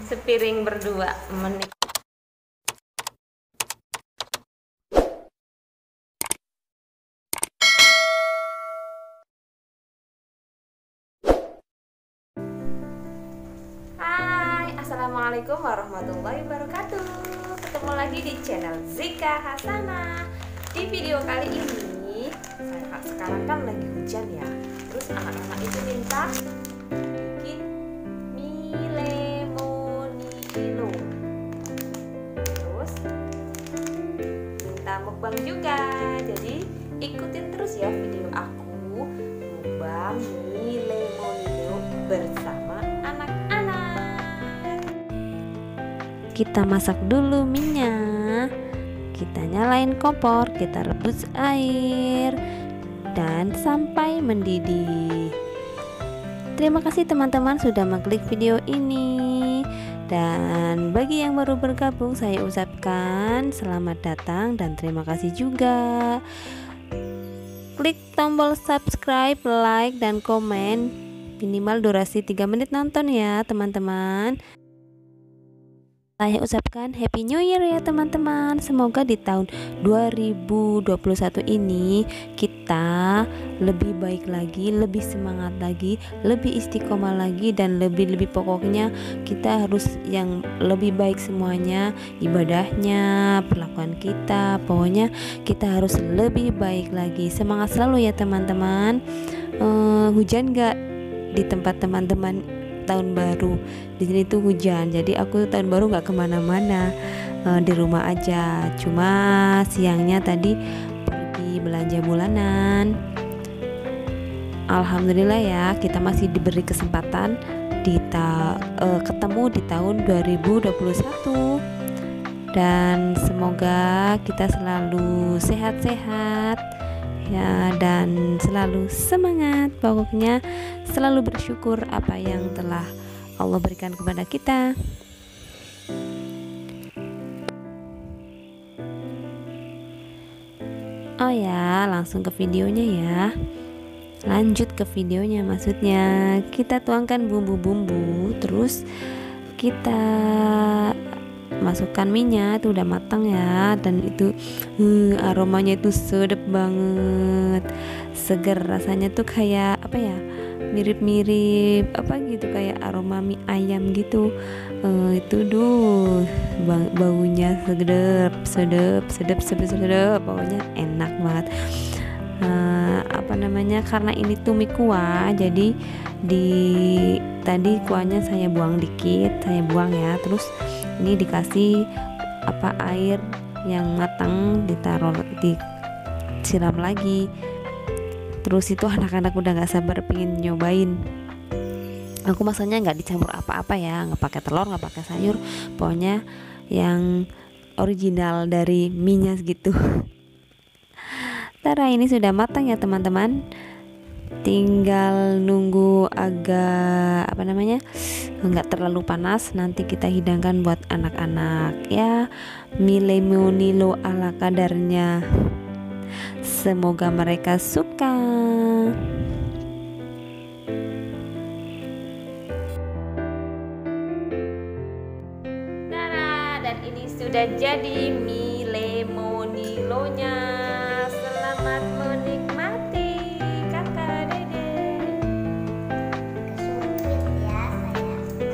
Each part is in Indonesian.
sepiring berdua menik. Hai, assalamualaikum warahmatullahi wabarakatuh. Ketemu lagi di channel Zika Hasanah. Di video kali ini, sekarang kan lagi hujan ya. Terus anak-anak itu minta bikin mie lemonilo. Terus minta mukbang juga. Jadi ikutin terus ya video aku mukbang mie lemonilo bersama anak-anak. Kita masak dulu minyak. Kita nyalain kompor, kita rebus air dan sampai mendidih. Terima kasih teman-teman sudah mengklik video ini. Dan bagi yang baru bergabung, saya ucapkan selamat datang dan terima kasih juga. Klik tombol subscribe, like, dan komen. Minimal durasi 3 menit nonton ya teman-teman. Saya ucapkan Happy New Year ya teman-teman. Semoga di tahun 2021 ini kita lebih baik lagi, lebih semangat lagi, lebih istiqomah lagi, dan lebih pokoknya kita harus yang lebih baik semuanya, ibadahnya, perlakuan kita, pokoknya kita harus lebih baik lagi. Semangat selalu ya teman-teman. Hujan gak di tempat teman-teman tahun baru? Di sini tuh hujan, jadi aku tahun baru nggak kemana-mana, di rumah aja. Cuma siangnya tadi pergi belanja bulanan. Alhamdulillah ya, kita masih diberi kesempatan ketemu di tahun 2021. Dan semoga kita selalu sehat-sehat ya, dan selalu semangat. Pokoknya selalu bersyukur apa yang telah Allah berikan kepada kita. Oh ya, langsung ke videonya ya. Lanjut ke videonya, maksudnya kita tuangkan bumbu-bumbu, terus kita masukkan minyak. Itu udah matang ya, dan itu aromanya itu sedap banget, seger, rasanya tuh kayak apa ya, mirip-mirip apa gitu, kayak aroma mie ayam gitu. Itu baunya sedap, pokoknya enak banget. Karena ini tuh mie kuah, jadi tadi kuahnya saya buang dikit, ya. Terus ini dikasih air yang matang, disiram lagi. Terus itu anak-anak udah gak sabar pengen nyobain. Aku masaknya nggak dicampur apa-apa ya, nggak pakai telur, nggak pakai sayur, pokoknya yang original dari minyak gitu. Tara, ini sudah matang ya teman-teman. Tinggal nunggu agak nggak terlalu panas, nanti kita hidangkan buat anak-anak ya. Mie lemonilo ala kadarnya. Semoga mereka suka. Nah, dan ini sudah jadi mie lemonilonya. Selamat menikmati kakak dede. Sumpit ya saya.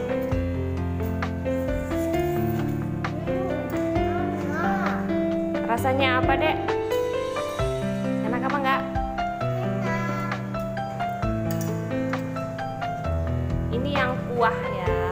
Rasanya apa dek? Enak apa enggak? Ini yang kuah ya.